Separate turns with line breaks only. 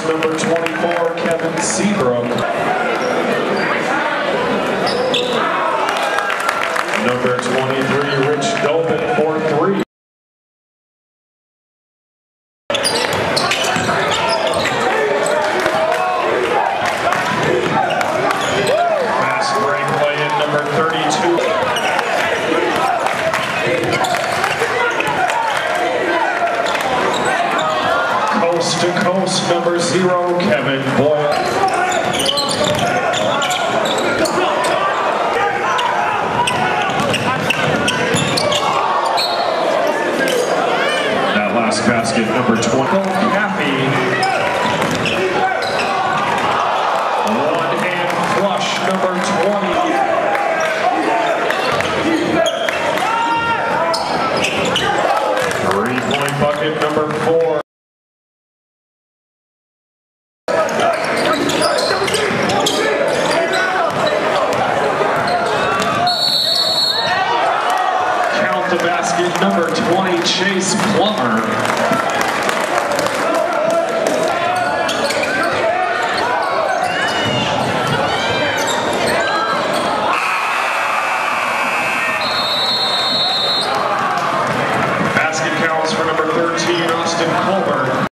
number 24, Kevin Seabrook. Number 23, Rich Dolphin for 3. Fast break play in number 32. Coast to coast, number 0, Kevin Boyle. That last basket, number 20, Cappy. One-hand flush, number 20. Three-point bucket, number 4. The basket, number 20, Chase Plummer. Basket counts for number 13, Austin Colbert.